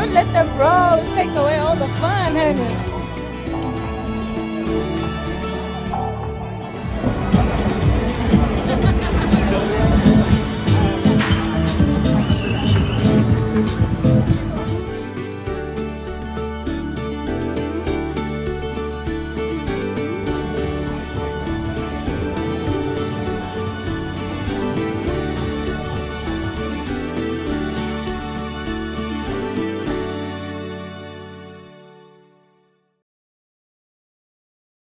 Don't let the bros take away all the fun, honey.